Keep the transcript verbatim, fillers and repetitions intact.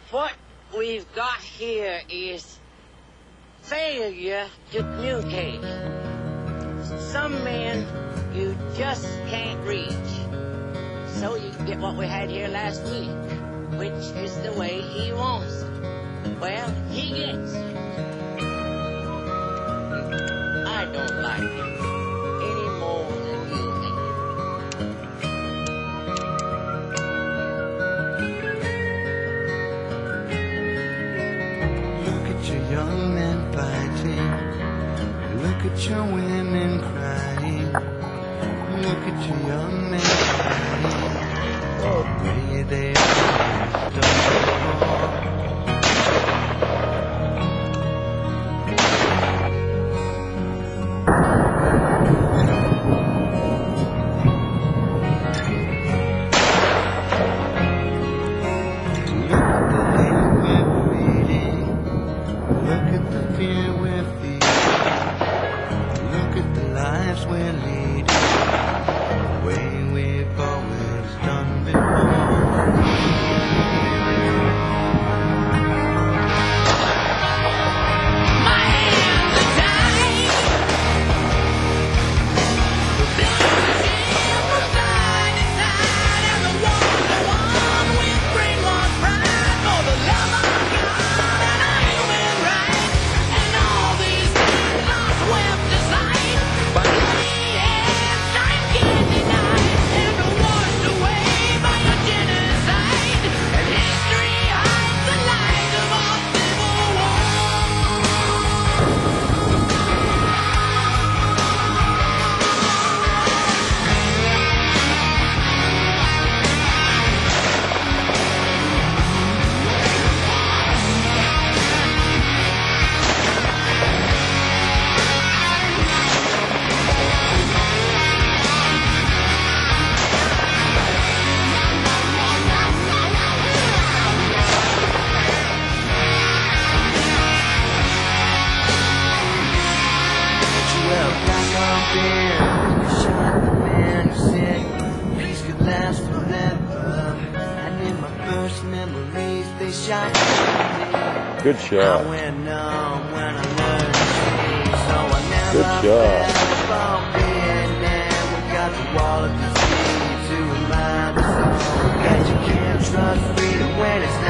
What we've got here is failure to communicate. Some men you just can't reach. So you get what we had here last week, which is the way he wants it. Well, he gets it. I don't like it any more than you think. Look at your young men fighting. Look at your women crying. Look at your young men crying. Way they are done. Good shot. Good shot. You can't trust freedom when it's